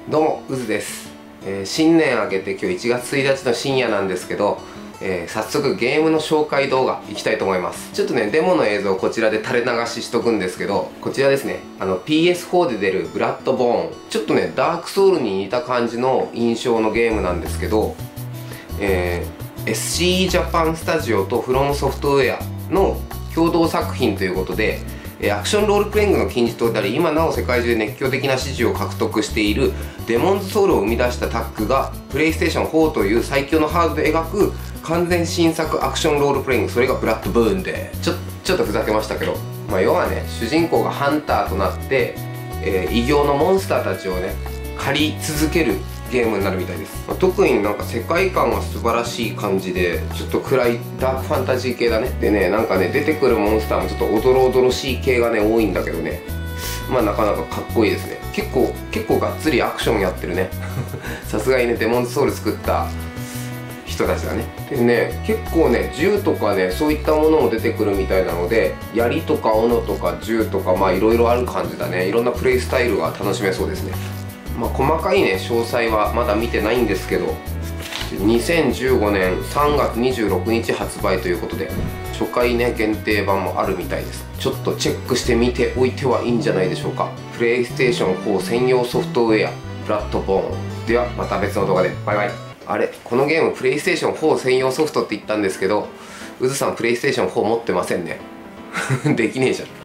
どうも、うずです。新年明けて今日1月1日の深夜なんですけど、早速ゲームの紹介動画いきたいと思います。ちょっとね、デモの映像をこちらで垂れ流ししとくんですけど、こちらですね、PS4 で出るブラッドボーン。ちょっとね、ダークソウルに似た感じの印象のゲームなんですけど、SCE ジャパンスタジオとフロムソフトウェアの共同作品ということで、アクションロールプレイングの金字塔であり、今なお世界中で熱狂的な支持を獲得しているデモンズソウルを生み出したタッグがプレイステーション4という最強のハードで描く完全新作アクションロールプレイング、それがブラッドブーンでちょっとふざけましたけど、要はね、主人公がハンターとなって、異形のモンスターたちをね狩り続けるゲームになるみたいです。特になんか世界観が素晴らしい感じで、ちょっと暗いダークファンタジー系だね。でね、なんかね、出てくるモンスターもちょっとおどろおどろしい系がね多いんだけどね、なかなかかっこいいですね。結構がっつりアクションやってるね。さすがにね、デモンズソウル作った人たちだね。でね、結構ね、銃とかね、そういったものも出てくるみたいなので、槍とか斧とか銃とかいろいろある感じだね。いろんなプレイスタイルが楽しめそうですね。細かいね詳細はまだ見てないんですけど、2015年3月26日発売ということで、初回ね限定版もあるみたいです。ちょっとチェックしてみておいてはいいんじゃないでしょうか。プレイステーション4専用ソフトウェアブラッドボーンではまた別の動画でバイバイ。あれ、このゲームプレイステーション4専用ソフトって言ったんですけど、うずさんプレイステーション4持ってませんね。できねえじゃん。